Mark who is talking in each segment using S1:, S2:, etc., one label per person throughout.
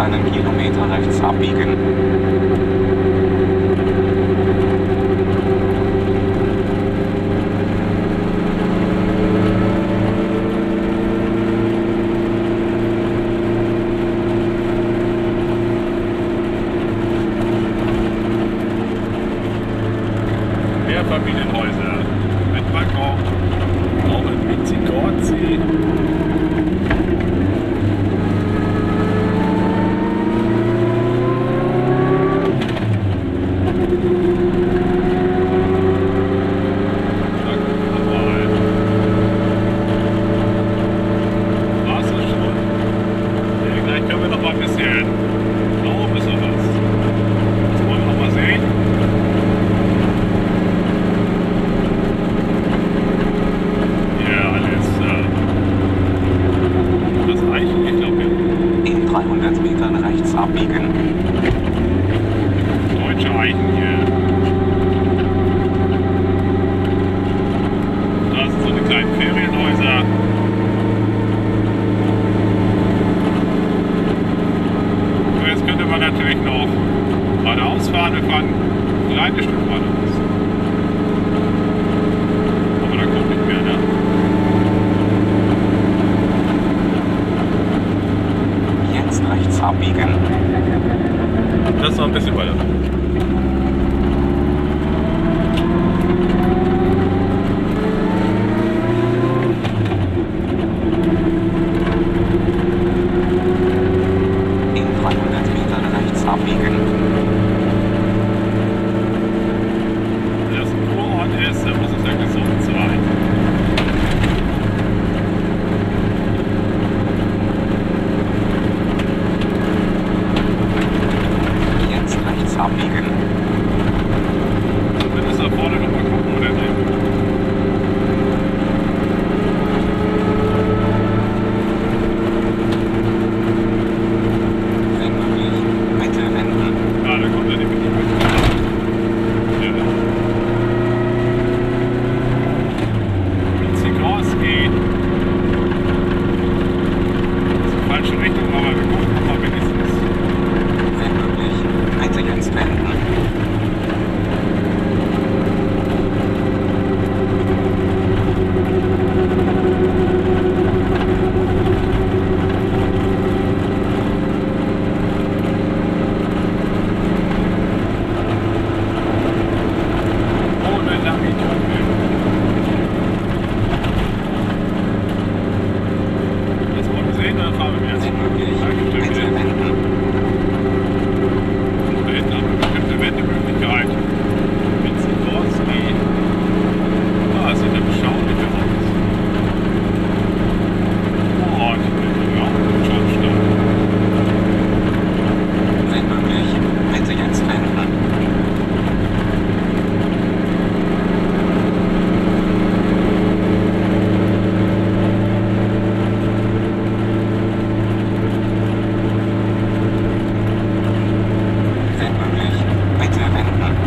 S1: einen Kilometer rechts abbiegen.
S2: Mehrfamilienhäuser mit Balkon, auch in Winzig-Gordsee.
S1: In 300 Metern rechts abbiegen.
S2: Deutsche Eichen hier. Da sind so eine kleinen Ferienhäuser. So, jetzt könnte man natürlich noch geradeaus fahren. Wir fahren ein kleines Stück geradeaus. Aber da kommt nicht mehr, ne?
S1: Jetzt rechts abbiegen.
S2: Das ist noch ein bisschen weiter.
S1: In 300 Metern rechts abbiegen.
S2: Wenn das ein Kurort ist, dann muss es ja gesund sein.
S1: Jetzt rechts abbiegen.
S2: Zumindest da vorne noch mal gucken, wo der drin ist.
S1: Wenn möglich, bitte wenden.
S2: Ja, da kommt er nämlich nicht mit. Ja. Winzig-Gordsee. Das ist die falsche Richtung, aber wir gucken mal wenigstens.
S1: Wenn möglich, bitte jetzt wenden.
S2: Ohne Navi-Tunnel. Das wollen wir sehen, dann fahren wir jetzt.
S1: Wenn möglich,
S2: Da gibt es
S1: bitte
S2: eine
S1: wenden.
S2: da hinten haben wir bestimmt eine Wendemöglichkeit. Winzig-Gordsee. Ah, das sieht ja beschaulich aus. Oh, ich bin ja auch schon stark.
S1: Wenn möglich, bitte jetzt wenden. Wenn möglich, bitte wenden.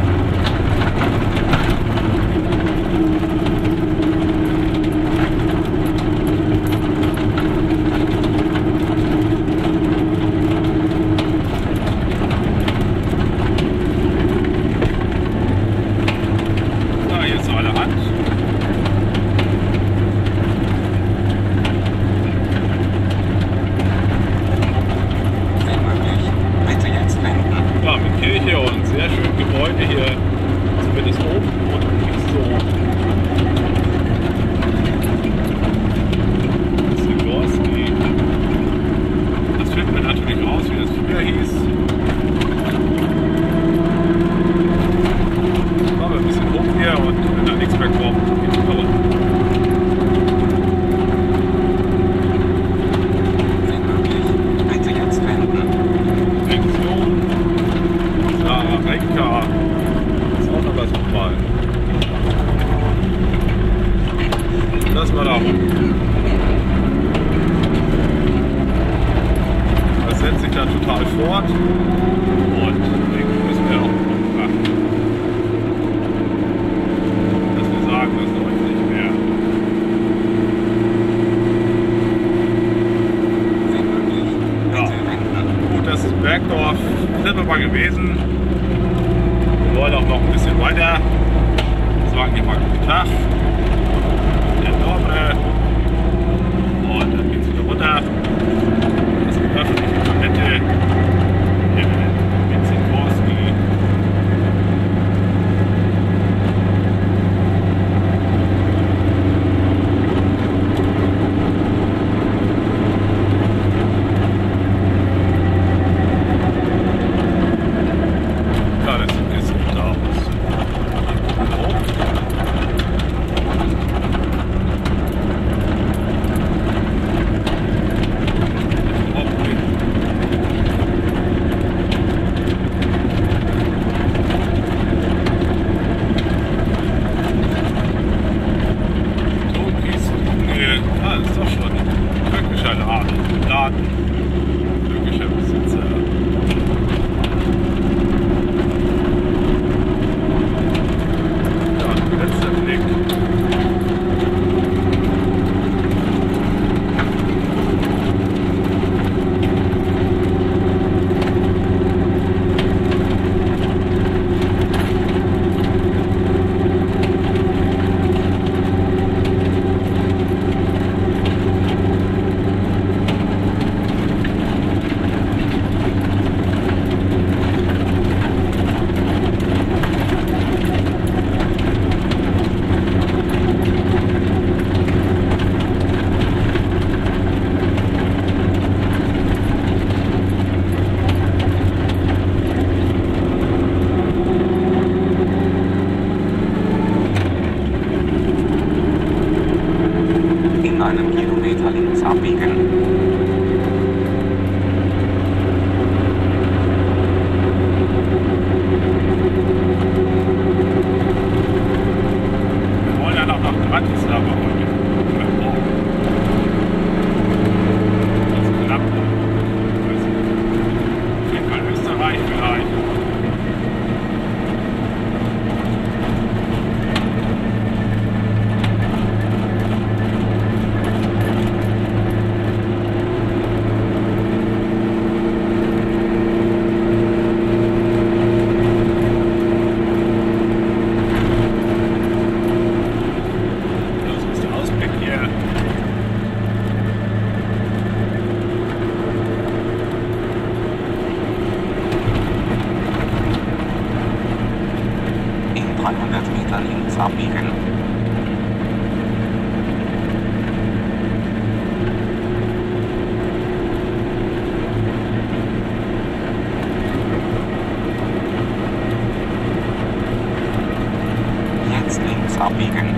S2: Da, hier ist so eine Hand.
S1: Wenn möglich, bitte jetzt wenden.
S2: Ja, mit Kirche und sehr schönen Gebäude hier. Zumindest oben und nicht so. Winzig-Gordsee. Das finden wir natürlich raus, wie das früher hieß. Machen wir ein bisschen hoch hier und wenn da nichts mehr kommt, geht's weiter.
S1: Wenn möglich, bitte jetzt wenden.
S2: Pension, Sarah Renka, ist auch noch was nochmal. Das war da unten. Das setzt sich dann total fort und deswegen müssen wir auch beachten, dass wir sagen, das läuft nicht mehr.
S1: Wenn möglich,
S2: Ja.
S1: bitte wenden.
S2: wunderbar gewesen. Wir wollen auch noch ein bisschen weiter. Sagen wir mal guten Tag. Der Dobre. Und dann geht es wieder runter. Das ist eine öffentliche Toilette. Hier mit Sikorski. Ja, das sieht gesund aus.
S1: In einem Kilometer links abbiegen.
S2: Wir wollen ja noch nach Bratislava heute. Das klappt. Auf jeden Fall Österreich vielleicht.
S1: In 300 Meter links abbiegen. Jetzt links abbiegen.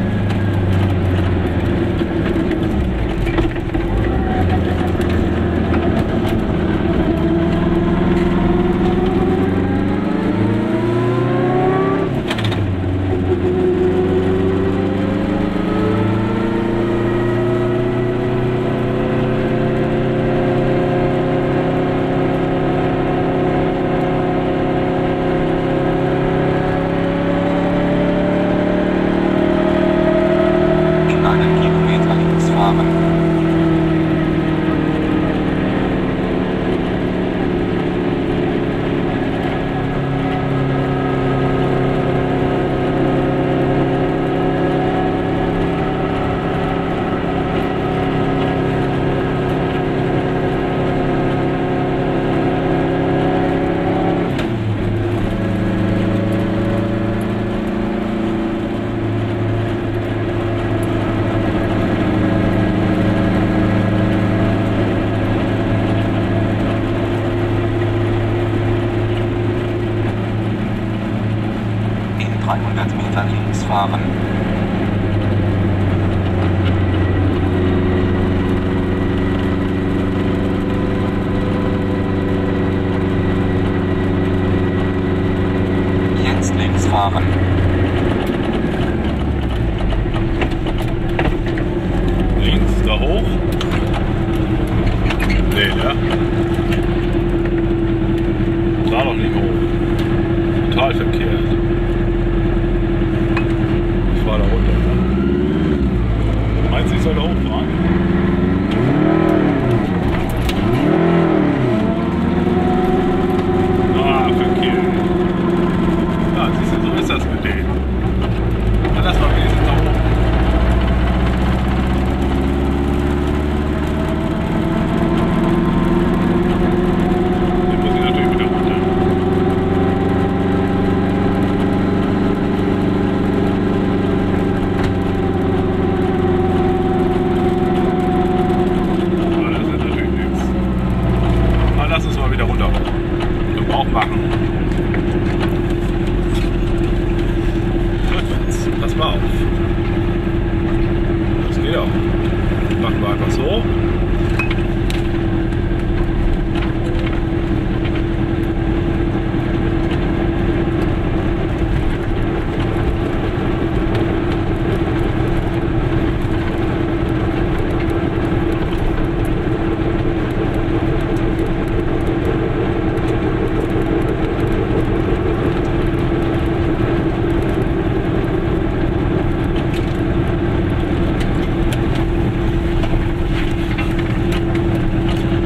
S1: In 300 Meter links fahren. Jetzt links fahren.
S2: Links da hoch. Nee, ne? Da doch nicht hoch. Total verkehrt. Ich fahr da runter. Ne? Meinst du, ich soll da hochfahren?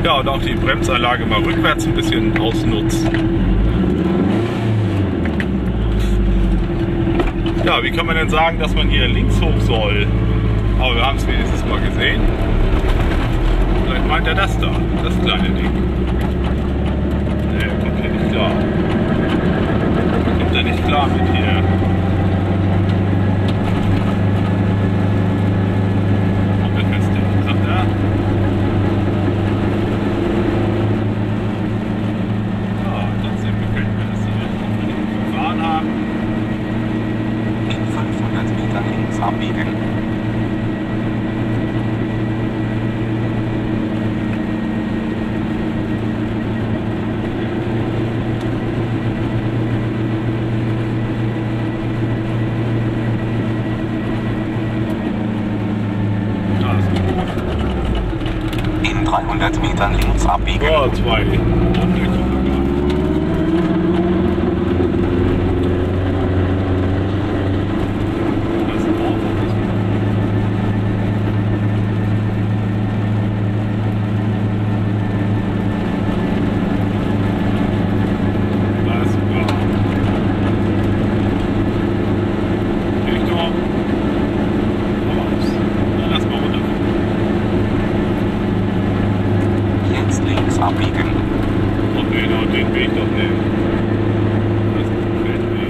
S2: Ja, und auch die Bremsanlage mal rückwärts ein bisschen ausnutzt. Ja, wie kann man denn sagen, dass man hier links hoch soll? Aber wir haben es wenigstens mal gesehen. Vielleicht meint er das da, das kleine Ding. Nee, kommt hier nicht klar. Kommt er nicht klar mit hier. Kommt er fest, sagt er. Ja, trotzdem gefällt mir das hier. Wenn wir gefahren haben.
S1: In 500 Metern links abbiegen. In 300 Metern links abbiegen.
S2: Oh, zwei.
S1: Jetzt links abbiegen.
S2: Und den Weg doch nehmen. Das gefällt mir.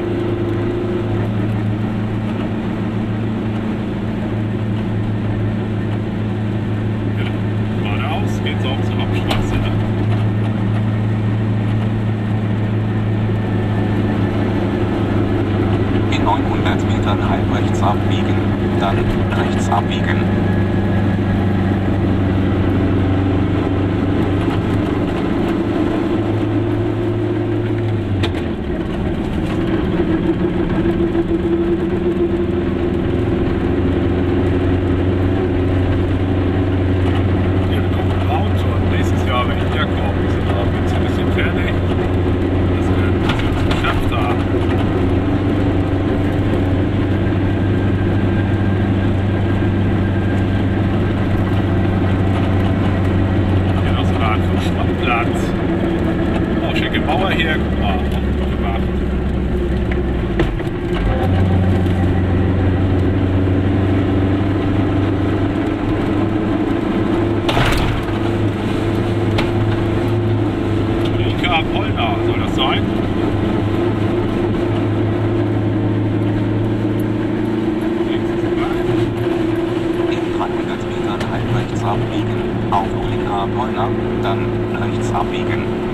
S2: Ja, geradeaus geht's auch zur Hauptstraße.
S1: In 900 Metern halb rechts abbiegen. Dann rechts abbiegen.
S2: Mauer hier, guck mal, gut gemacht. Rika Polner, soll das sein?
S1: In 300 Metern halb rechts abbiegen. Auf Rika Polner, dann rechts abbiegen.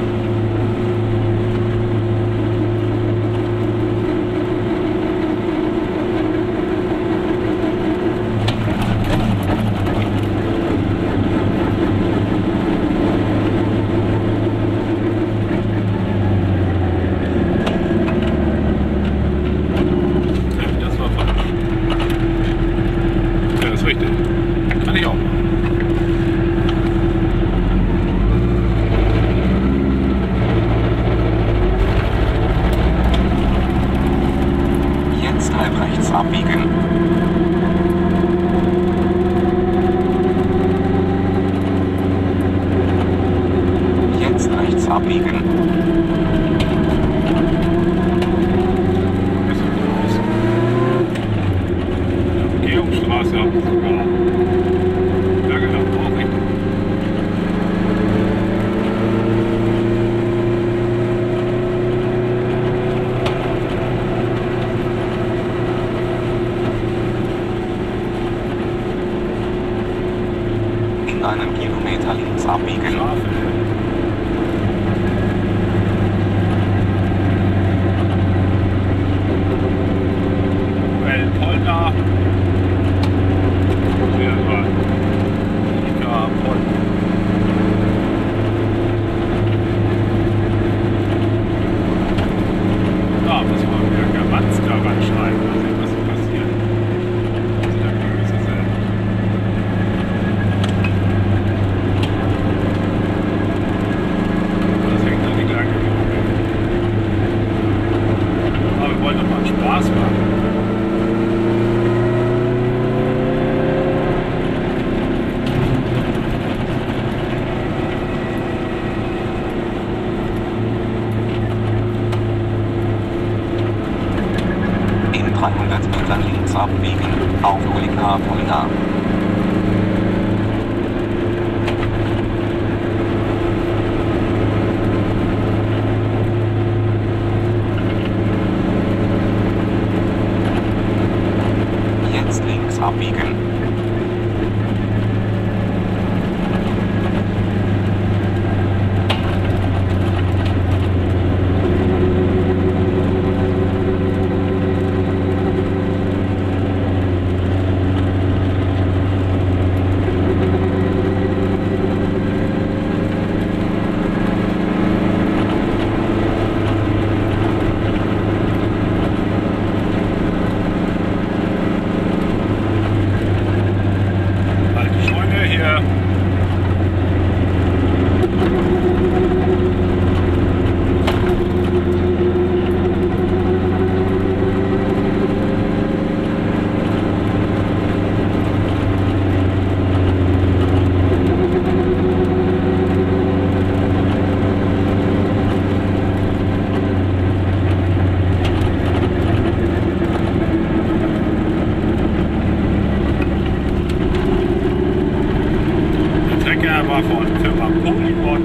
S2: Richtig. Kann ich auch machen.
S1: Jetzt halb rechts abbiegen. Jetzt rechts abbiegen.
S2: Umgehungsstraße haben wir sogar. Ja genau, auch nicht.
S1: In einem Kilometer links abbiegen.
S2: Polner. Da muss man wieder Germanska reinschreiben. Mal sehen, was hier passiert. Das ist ja böse selten. am Polybot.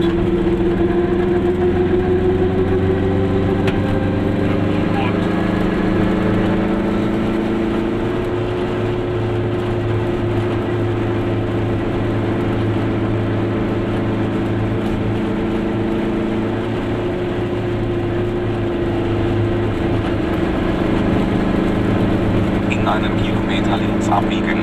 S1: In einem Kilometer links abbiegen.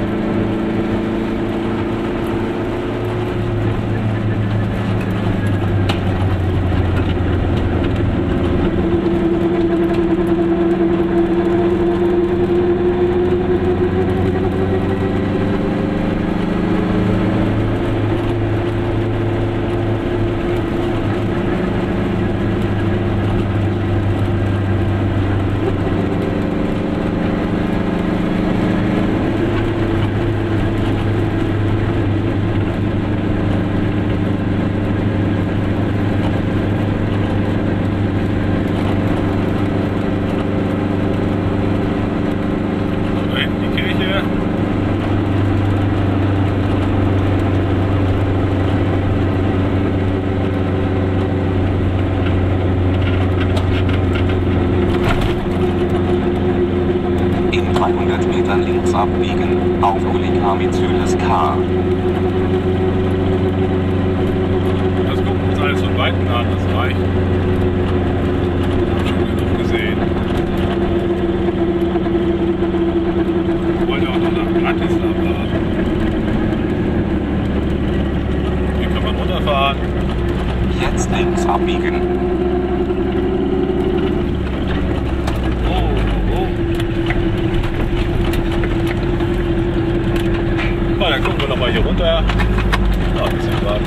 S1: In 300 Metern links abbiegen, auf Ulikamizüles K.
S2: Das gucken wir uns alles von Weitem an, das reicht. Hab schon genug gesehen. Wir wollen ja auch noch nach Bratislava. Hier kann man runterfahren.
S1: Jetzt links abbiegen.
S2: Dann gucken wir nochmal hier runter. Da ein bisschen warten.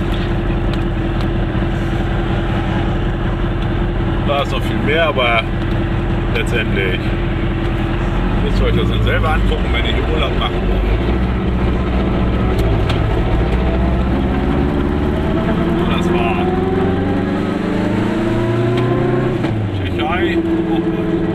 S2: Da ist noch viel mehr, aber letztendlich müsst ihr euch das dann selber angucken, wenn ihr hier Urlaub machen wollt. So, das war Tschechei.